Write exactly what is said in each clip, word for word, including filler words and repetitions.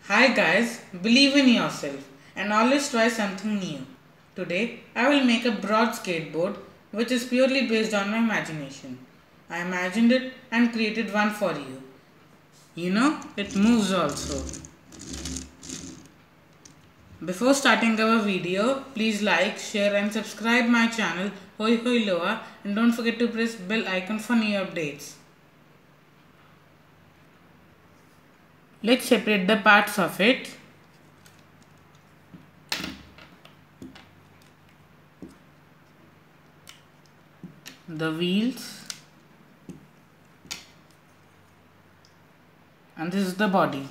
Hi guys, believe in yourself and always try something new. Today I will make a broad skateboard which is purely based on my imagination. I imagined it and created one for you. You know, it moves also. Before starting our video, please like, share and subscribe my channel Hoi Hoi Loa and don't forget to press bell icon for new updates. Let's separate the parts of it. The wheels and this is the body.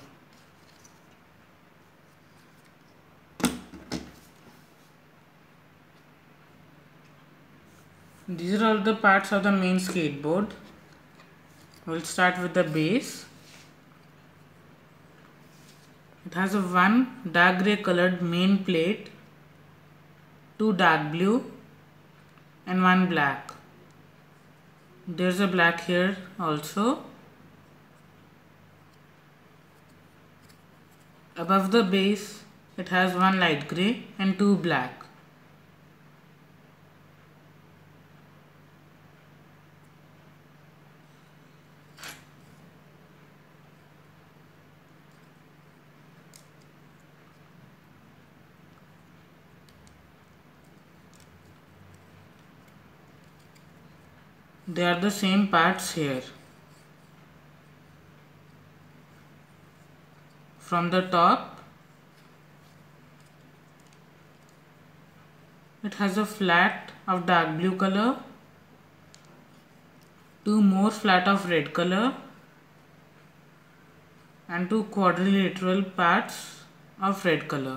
These are all the parts of the main skateboard. We'll start with the base. It has a one dark grey colored main plate, two dark blue and one black. There's a black here also. Above the base it has one light grey and two black. They are the same parts here. From the top, it has a flat of dark blue color, two more flat of red color and two quadrilateral parts of red color.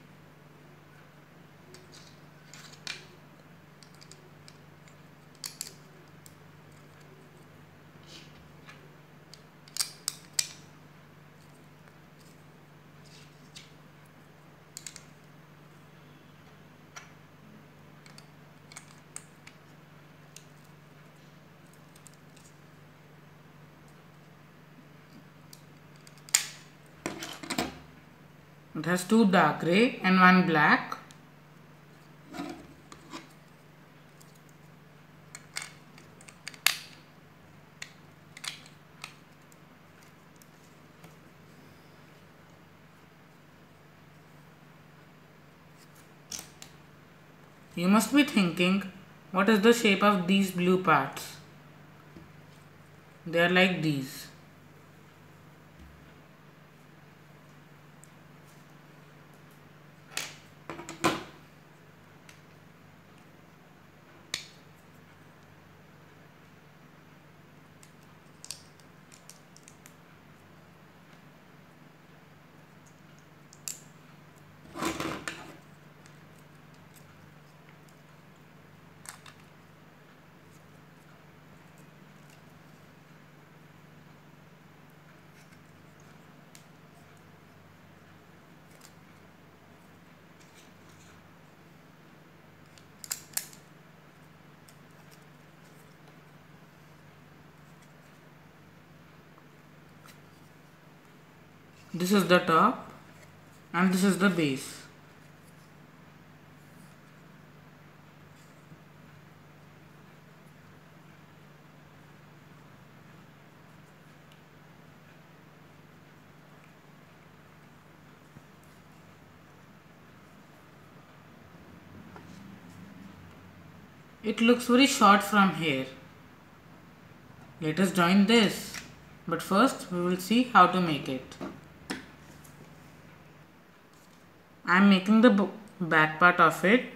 It has two dark grey and one black. You must be thinking, what is the shape of these blue parts? They are like these. This is the top and this is the base. It looks very short from here. Let us join this. But first we will see how to make it. I am making the back part of it.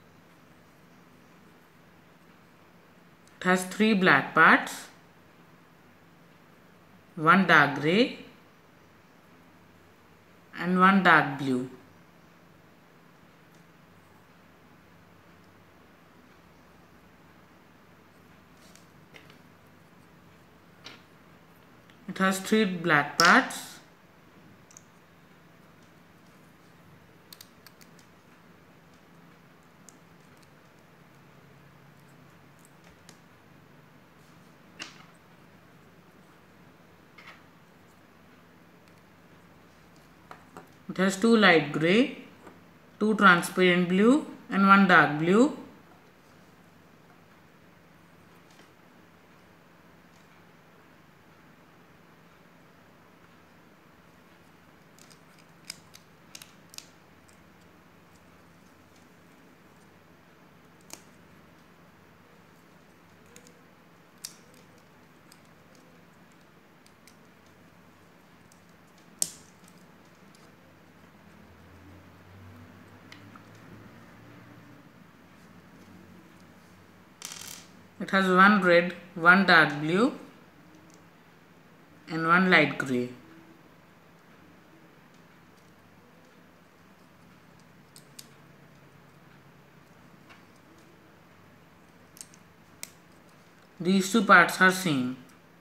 It has three black parts, one dark grey and one dark blue. It has three black parts, It has two light grey, two transparent blue and one dark blue. It has one red, one dark blue and one light grey. These two parts are same.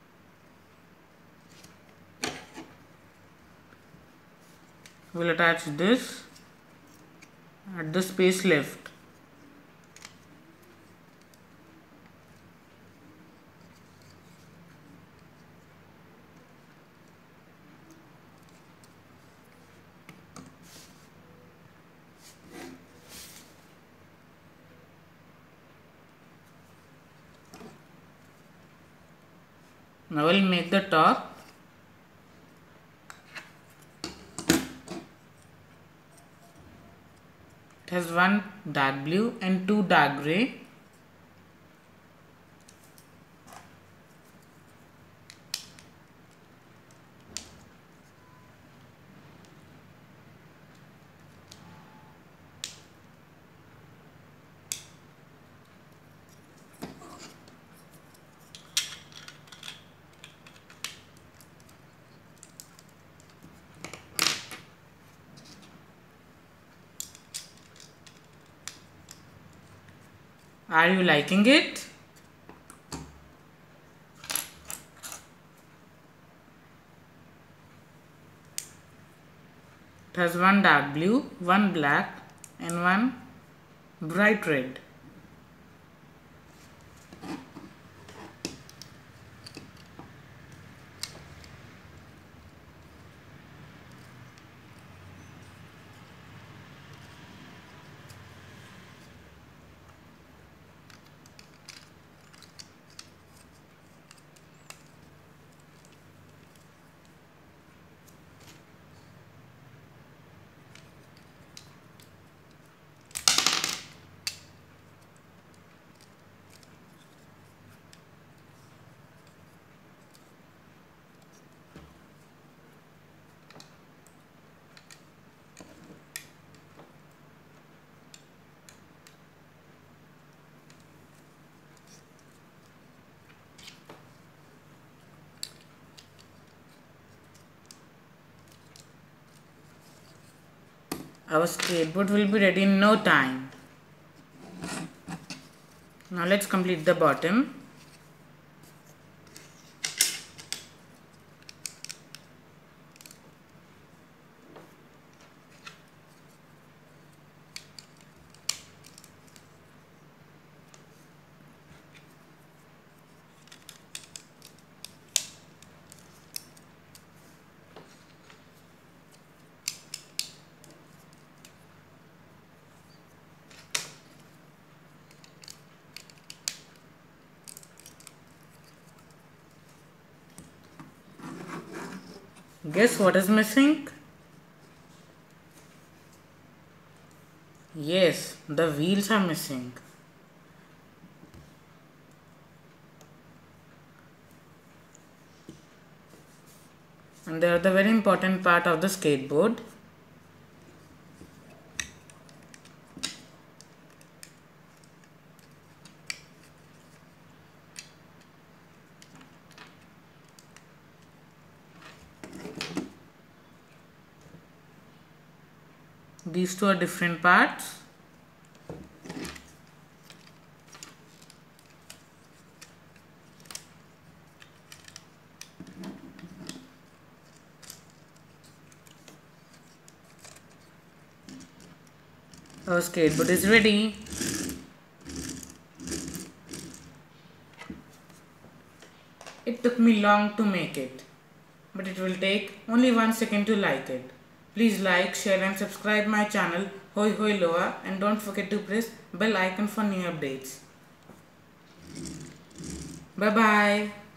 We'll attach this at the space left. Now we'll make the top. It has one dark blue and two dark grey. Are you liking it? It has one dark blue, one black and one bright red. Our skateboard will be ready in no time. Now let's complete the bottom. Guess what is missing? Yes, the wheels are missing. And they are the very important part of the skateboard. These two are different parts. Our skateboard is ready. It took me long to make it, but it will take only one second to like it. Please like, share and subscribe my channel Hoi Hoi Loa, and don't forget to press bell icon for new updates. Bye bye.